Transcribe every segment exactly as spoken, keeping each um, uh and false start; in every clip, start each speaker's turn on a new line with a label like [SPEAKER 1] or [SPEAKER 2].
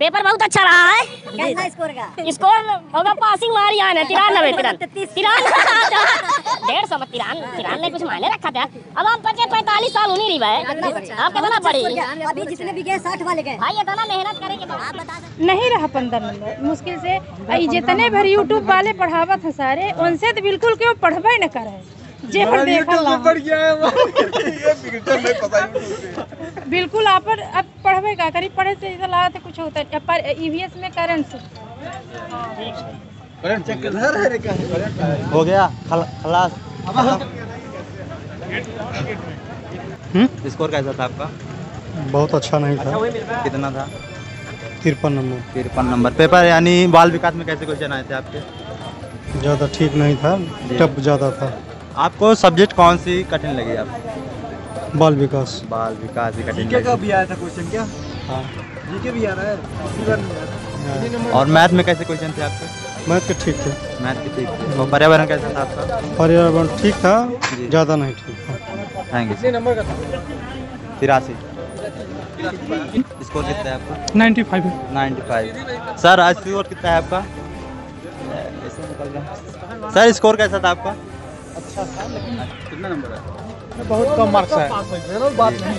[SPEAKER 1] Paper बहुत अच्छा रहा है।
[SPEAKER 2] कितना स्कोर का?
[SPEAKER 1] स्कोर होगा पासिंग मारी आने तिरानवे डेढ़ सौ तिरान तिरानवे कुछ मायने रखा था। अब हम पचे पैंतालीस साल उन्हीं रही है। आप कितना पढ़ी?
[SPEAKER 2] अभी जितने भी गए साठ वाले गए
[SPEAKER 1] भाई इतना मेहनत करेंगे तो आप बता सकते
[SPEAKER 3] नहीं रहा पंद्रह नंबर मुश्किल से। जितने भर यूट्यूब वाले पढ़ावत है सारे उनसे तो बिल्कुल क्यों पढ़वे न करे जे पर देखा बिल्कुल आप अब पढ़वे का करी पढ़े से ऐसा लगा कुछ होता है पर ईवीएस में करंट
[SPEAKER 4] हो गया खलास। स्कोर कैसा था आपका?
[SPEAKER 5] बहुत अच्छा नहीं था।
[SPEAKER 4] कितना था?
[SPEAKER 5] तिरपन नंबर।
[SPEAKER 4] तिरपन नंबर। पेपर यानी बाल विकास में कैसे क्वेश्चन आए थे आपके?
[SPEAKER 5] ज़्यादा ठीक नहीं था, टफ ज़्यादा था।
[SPEAKER 4] आपको सब्जेक्ट कौन सी कठिन लगी आपको?
[SPEAKER 5] बाल विकास।
[SPEAKER 4] बाल विकास ही कठिन
[SPEAKER 5] जीके का भी आया था क्वेश्चन क्या? हाँ जीके भी आ रहा है।
[SPEAKER 4] और मैथ में कैसे क्वेश्चन थे आपके?
[SPEAKER 5] मैथ के ठीक थे।
[SPEAKER 4] मैथ के ठीक थे। और पर्यावरण कैसा था आपका?
[SPEAKER 5] पर्यावरण ठीक था, ज़्यादा नहीं ठीक था।
[SPEAKER 4] Thank you. नंबर का था? तिरासी। स्कोर कितना है आपका?
[SPEAKER 5] Ninety five.
[SPEAKER 4] Ninety five. Sir आज स्कोर कितना है आपका? ऐसे निकल गया। सर स्कोर कैसा था आपका?
[SPEAKER 5] अच्छा था लेकिन कितना नंबर है? बहुत कम मार्क्स है। बात नहीं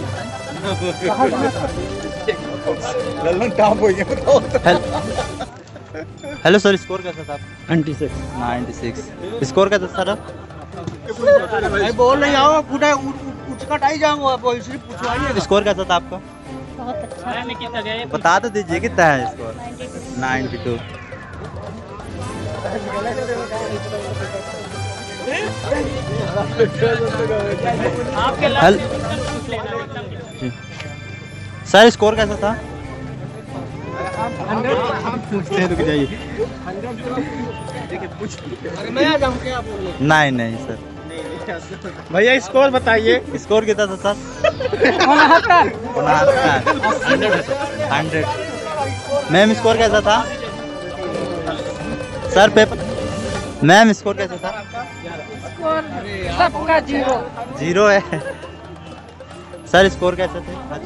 [SPEAKER 4] हेलो सर स्कोर कैसा था?
[SPEAKER 5] Ninety six.
[SPEAKER 4] Ninety six. Score कैसा सर?
[SPEAKER 5] बोल नहीं आओ पूरा उठ कटाई जाऊंगा पूछवाइए।
[SPEAKER 4] स्कोर कैसा था आपका?
[SPEAKER 3] बहुत अच्छा।
[SPEAKER 4] बता तो दीजिए कितना है score? Ninety two. Sir score कैसा था? पूछते हैं रुक जाइए। नहीं नहीं सर।
[SPEAKER 5] भैया स्कोर बताइए।
[SPEAKER 4] स्कोर कितना था सर? हंड्रेड। मैम स्कोर कैसा था? सर पेपर मैम स्कोर कैसा था?
[SPEAKER 3] सबका जीरो।
[SPEAKER 4] जीरो है। सर स्कोर कैसे थे आज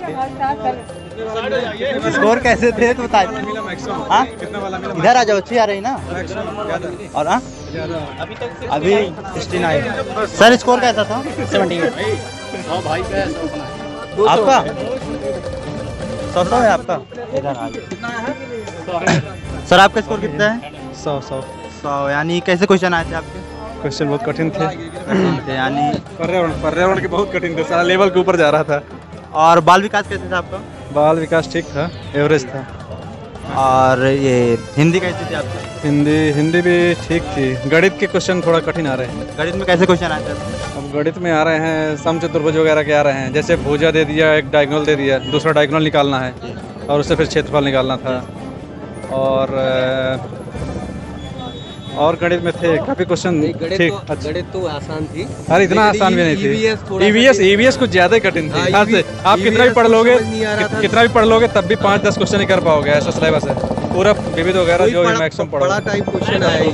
[SPEAKER 4] के? स्कोर कैसे थे तो बताइए। हाँ इधर आ जाओ, अच्छी आ रही ना। और हाँ अभी सिक्सटी नाइन। सर स्कोर कैसा था?
[SPEAKER 1] सेवेंटी
[SPEAKER 4] आपका सौ सौ है आपका? इधर आ जाओ। सर आपका स्कोर कितना है?
[SPEAKER 5] सौ सौ।
[SPEAKER 4] सौ यानी कैसे क्वेश्चन आए थे आपके?
[SPEAKER 5] क्वेश्चन बहुत कठिन थे।
[SPEAKER 4] कठिन थे यानी
[SPEAKER 5] पर्यावरण पर्यावरण के बहुत कठिन थे, सारा लेवल के ऊपर जा रहा था।
[SPEAKER 4] और बाल विकास कैसे था आपका?
[SPEAKER 5] बाल विकास ठीक था, एवरेज था।
[SPEAKER 4] और ये हिंदी कैसी थी आपकी?
[SPEAKER 5] हिंदी हिंदी भी ठीक थी। गणित के क्वेश्चन थोड़ा कठिन आ रहे हैं।
[SPEAKER 4] गणित में कैसे क्वेश्चन आए थे आपके?
[SPEAKER 5] अब गणित में आ रहे हैं समचतुर्भुज वगैरह के आ रहे हैं। जैसे भुजा दे दिया, एक डायगोनल दे दिया, दूसरा डायगोनल निकालना है और उससे फिर क्षेत्रफल निकालना था। और और गणित में थे काफी क्वेश्चन ठीक।
[SPEAKER 6] गणित तो आसान थी।
[SPEAKER 5] अरे इतना आसान भी नहीं थी। ईवीएस ईवीएस कुछ ज्यादा ही कठिन थी। हाँ से आप कितना भी पढ़ लोगे कितना भी पढ़ लोगे तब भी पाँच दस क्वेश्चन ही कर पाओगे। ऐसा सिलेबस है पूरा। विविध वगैरह जो भी मैक्सिमम पढ़ा
[SPEAKER 6] बड़ा टाइप क्वेश्चन आया।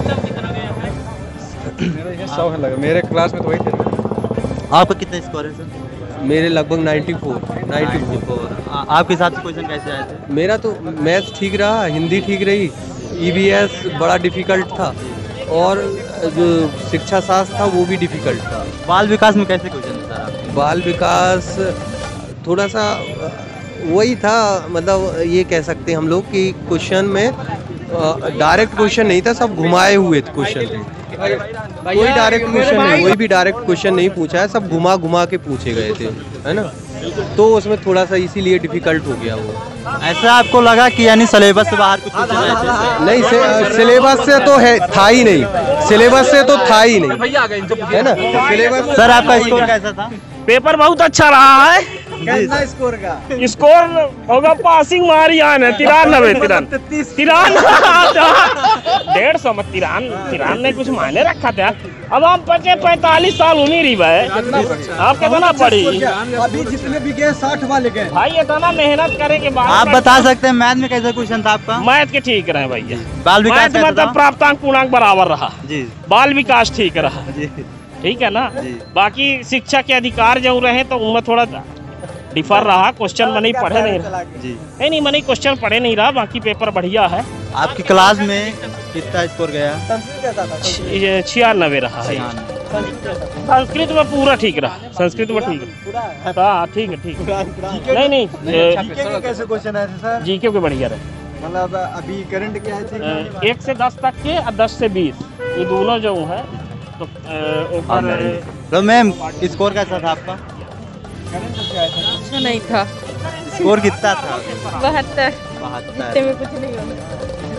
[SPEAKER 5] मेरा ये सौ है लगा। मेरे क्लास में तो वही थे।
[SPEAKER 4] आपका कितना स्कोर है सर?
[SPEAKER 6] मेरे लगभग नाइन्टी फोर। Ninety four.
[SPEAKER 4] आपके हिसाब से क्वेश्चन कैसे आए थे?
[SPEAKER 6] मेरा तो मैथ्स ठीक रहा, हिंदी ठीक रही, ईवीएस बड़ा डिफिकल्ट था और जो शिक्षा शास्त्र था वो भी डिफिकल्ट था।
[SPEAKER 4] बाल विकास में कैसे क्वेश्चन था सर?
[SPEAKER 6] बाल विकास थोड़ा सा वही था, मतलब ये कह सकते हैं हम लोग कि क्वेश्चन में डायरेक्ट क्वेश्चन नहीं था, सब घुमाए हुए क्वेश्चन थे। कोई डायरेक्ट क्वेश्चन नहीं, कोई भी डायरेक्ट क्वेश्चन नहीं पूछा है, सब घुमा घुमा के पूछे गए थे, है ना। तो उसमें थोड़ा सा इसीलिए डिफिकल्ट हो गया वो।
[SPEAKER 4] ऐसा आपको लगा कि यानी सिलेबस से बाहर कुछ पूछा जाए?
[SPEAKER 6] नहीं, से, सिलेबस से तो है था ही नहीं। सिलेबस से तो था ही नहीं, है ना। सिलेबस।
[SPEAKER 4] सर आपका स्कोर कैसा था?
[SPEAKER 7] पेपर बहुत अच्छा रहा है।
[SPEAKER 5] कितना स्कोर का?
[SPEAKER 7] स्कोर होगा पासिंग मारी आने तिरानवे तिरानवे डेढ़ सौ मत तिरान तिरानवे कुछ मायने रखा था। अब हम पचे पैंतालीस साल उन्हीं रही है। आप कितना पढ़ी?
[SPEAKER 5] अभी जितने भी गए साठ वाले गए।
[SPEAKER 7] भाई इतना मेहनत करे के बाद
[SPEAKER 4] आप बता सकते हैं मैथ में कैसा क्वेश्चन था आपका?
[SPEAKER 7] मैथ के ठीक रहे भैया।
[SPEAKER 4] बाल विकास
[SPEAKER 7] मैथ मतलब प्राप्तांक पूर्णांक बराबर रहा
[SPEAKER 4] जी।
[SPEAKER 7] बाल विकास ठीक रहा
[SPEAKER 4] जी।
[SPEAKER 7] ठीक है ना।
[SPEAKER 4] जी।
[SPEAKER 7] बाकी शिक्षा के अधिकार जो रहे तो उनमें थोड़ा डिफर रहा, क्वेश्चन मैंने पढ़े नहीं रहा।
[SPEAKER 4] जी
[SPEAKER 7] नहीं नहीं मैंने क्वेश्चन पढ़े नहीं रहा, बाकी पेपर बढ़िया है।
[SPEAKER 4] आपकी क्लास में कितना स्कोर गया?
[SPEAKER 7] छियानवे रहा है। संस्कृत में पूरा ठीक रहा, संस्कृत में ठीक रहा। हाँ ठीक है ठीक है। नहीं नहीं
[SPEAKER 8] कैसे क्वेश्चन आए थे सर?
[SPEAKER 7] जीके के बढ़िया रहे।
[SPEAKER 8] मतलब अभी करंट क्या है?
[SPEAKER 7] एक से दस तक के और दस से बीस ये दोनों जो है तो ऊपर।
[SPEAKER 4] तो मैम स्कोर कैसा था आपका?
[SPEAKER 3] अच्छा नहीं था।
[SPEAKER 4] स्कोर कितना था?
[SPEAKER 3] बहत्तर।
[SPEAKER 4] बहत्तर
[SPEAKER 3] में कुछ नहीं होगा।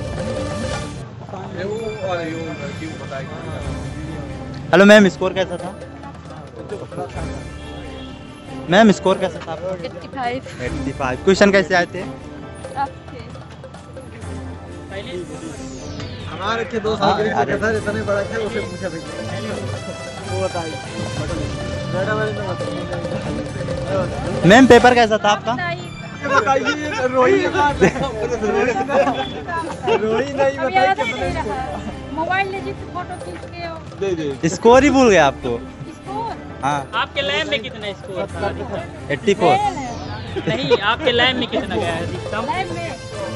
[SPEAKER 4] हेलो मैम, स्कोर कैसा था? मैम स्कोर कैसा था आपका?
[SPEAKER 3] पचासी।
[SPEAKER 4] पचासी। क्वेश्चन कैसे आए थे?
[SPEAKER 8] हमारे के दो साल के था, इतने बड़ा था उसे पूछा भैया वो बताइए।
[SPEAKER 4] मैम पेपर कैसा था आपका?
[SPEAKER 8] बताइए। रोई रोई नहीं बताइए।
[SPEAKER 3] मोबाइल ले जी फोटो खींच के
[SPEAKER 8] दे दे।
[SPEAKER 4] स्कोर ही भूल गए आपको?
[SPEAKER 3] स्कोर
[SPEAKER 4] हाँ।
[SPEAKER 9] आपके लैब में कितना स्कोर था?
[SPEAKER 4] चौरासी।
[SPEAKER 9] नहीं, आपके लैब में कितना गया है अधिकतम?
[SPEAKER 3] लैब में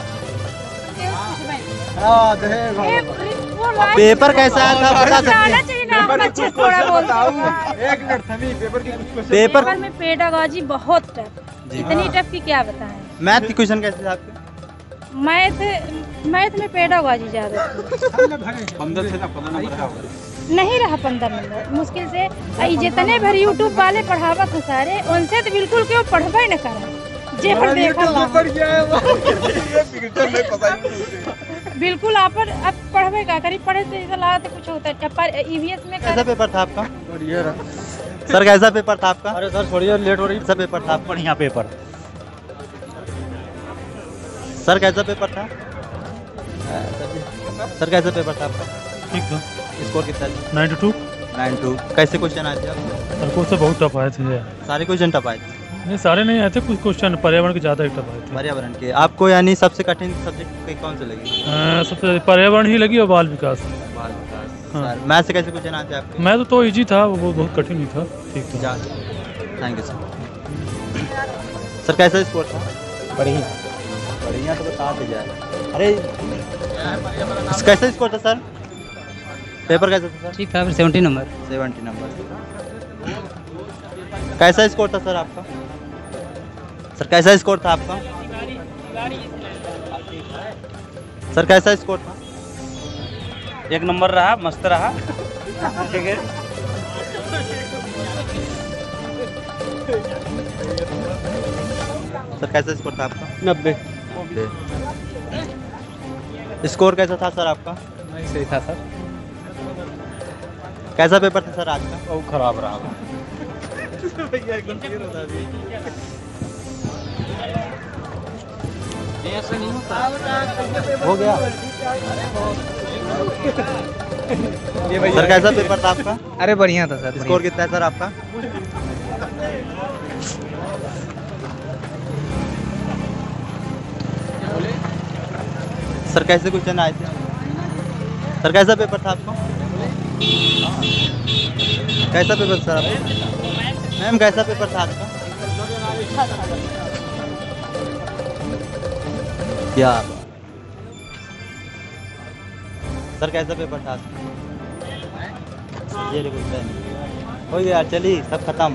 [SPEAKER 8] हाँ देखो
[SPEAKER 4] पेपर कैसा आया था बता सकते
[SPEAKER 3] आना
[SPEAKER 4] हैं?
[SPEAKER 3] चाहिए ना, हम अच्छे थोड़ा बोलते हैं।
[SPEAKER 8] एक मिनट थमी पेपर की कुछ क्वेश्चन।
[SPEAKER 4] पेपर
[SPEAKER 3] पेपर में पेडागॉजी बहुत टफ, इतनी टफ की क्या बताएं।
[SPEAKER 4] मैथ की क्वेश्चन कैसे था आपके?
[SPEAKER 3] मैथ मैथ में पेडागॉजी ज्यादा नहीं रहा। पंद्रह नंबर मुश्किल से आई जितने भर यूट्यूब वाले पढ़ावत है सारे, उनसे तो बिल्कुल क्यों पढ़बे न करे। जे पर देखा बिल्कुल आप अब पढ़बे का करीब पढ़े से ऐसा लगा तो कुछ होता है। पर ईवीएस में
[SPEAKER 4] कैसा पेपर था आपका? सर कैसा पेपर था आपका?
[SPEAKER 8] अरे सर छोड़िए, लेट हो रही।
[SPEAKER 4] कैसा पेपर था? बढ़िया पेपर। सर कैसा पेपर था? सर कैसा पेपर था आपका?
[SPEAKER 10] ठीक था।
[SPEAKER 4] स्कोर कितना था?
[SPEAKER 10] Ninety two.
[SPEAKER 4] Nine two. कैसे क्वेश्चन आए थे आपको?
[SPEAKER 10] सर को से बहुत टफ आए थे।
[SPEAKER 4] सारे क्वेश्चन टफ आए थे?
[SPEAKER 10] नहीं सारे नहीं आए थे, कुछ क्वेश्चन पर्यावरण के ज़्यादा टफ आए थे।
[SPEAKER 4] पर्यावरण के। आपको यानी सबसे कठिन सब्जेक्ट कौन से लगी?
[SPEAKER 10] आ, सबसे पर्यावरण ही लगी और बाल विकास।
[SPEAKER 4] बाल विकास।
[SPEAKER 10] हाँ।
[SPEAKER 4] मैथ से कैसे क्वेश्चन आते आपके?
[SPEAKER 10] मैं तो तो इजी था, वो बहुत कठिन ही था। ठीक था।
[SPEAKER 4] Thank you sir. सर कैसा स्कोर था?
[SPEAKER 8] बढ़िया
[SPEAKER 4] बढ़िया तो बता दीजिए। अरे कैसा स्कोर था सर? पेपर कैसा था सर?
[SPEAKER 9] ठीक था, सेवेंटी नंबर।
[SPEAKER 4] Seventy number. कैसा स्कोर था सर आपका? सर कैसा स्कोर था आपका? सर कैसा स्कोर था?
[SPEAKER 9] एक नंबर रहा, मस्त रहा। ठीक है।
[SPEAKER 4] सर कैसा स्कोर था आपका?
[SPEAKER 9] नब्बे।
[SPEAKER 4] स्कोर कैसा था सर आपका?
[SPEAKER 9] सही था सर।
[SPEAKER 4] कैसा पेपर था सर आज का?
[SPEAKER 9] बहुत खराब रहा।
[SPEAKER 4] हो गया। सर कैसा पेपर था आपका?
[SPEAKER 9] अरे बढ़िया था सर।
[SPEAKER 4] स्कोर कितना है सर आपका? सर कैसे क्वेश्चन आए थे? सर कैसा पेपर था आपको? कैसा पेपर सर आपका? मैम कैसा पेपर था आपका? क्या सर कैसा पेपर था आपका? ये हो गया, चलिए सब खत्म।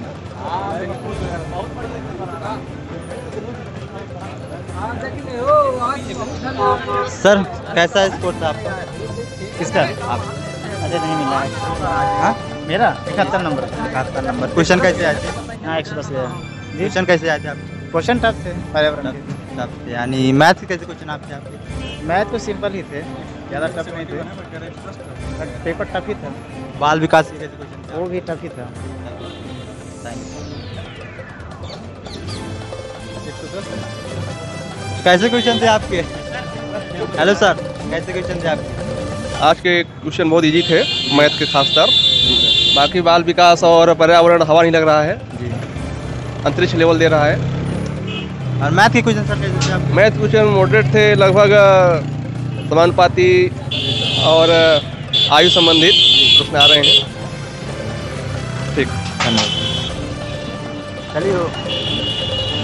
[SPEAKER 4] सर कैसा स्कोर था आपका?
[SPEAKER 9] किसका?
[SPEAKER 4] आप
[SPEAKER 9] अरे नहीं मिला है।
[SPEAKER 4] हाँ
[SPEAKER 9] मेरा इकहत्तर नंबर।
[SPEAKER 4] इकहत्तर नंबर। क्वेश्चन कैसे आए थे?
[SPEAKER 9] हाँ एक सौ दस गया।
[SPEAKER 4] क्वेश्चन कैसे आए थे आपके?
[SPEAKER 9] क्वेश्चन टफ थे पर्यावरण के।
[SPEAKER 4] टफ थे यानी मैथ के कैसे क्वेश्चन आपके आपके?
[SPEAKER 9] मैथ तो सिंपल ही थे, ज़्यादा टफ नहीं थे, बट पेपर टफ ही था।
[SPEAKER 4] बाल विकास के कैसे क्वेश्चन थे?
[SPEAKER 9] वो भी टफ ही था।
[SPEAKER 4] कैसे क्वेश्चन थे आपके? हेलो सर, कैसे क्वेश्चन थे आपके?
[SPEAKER 6] आज के क्वेश्चन बहुत इजी थे, मैथ के खासकर। बाकी बाल विकास और पर्यावरण हवा नहीं लग रहा है
[SPEAKER 4] जी,
[SPEAKER 6] अंतरिक्ष लेवल दे रहा है।
[SPEAKER 4] और मैथ के क्वेश्चन सर कैसे थे आपके?
[SPEAKER 6] मैथ क्वेश्चन मॉडरेट थे, लगभग समानुपाती और आयु संबंधित प्रश्न आ रहे हैं। ठीक,
[SPEAKER 4] धन्यवाद। चलिए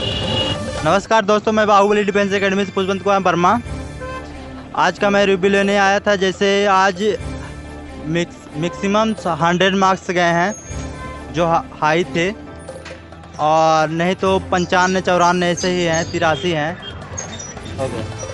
[SPEAKER 4] नमस्कार दोस्तों, मैं बाहुबली डिफेंस एकेडमी से पुष्पवंत कुमार वर्मा। आज का मैं रिव्यू लेने आया था। जैसे आज मिक्स मैक्सिमम हंड्रेड मार्क्स गए हैं जो हाई थे, और नहीं तो पंचानवे चौरानवे ऐसे ही हैं, तिरासी हैं। ओके।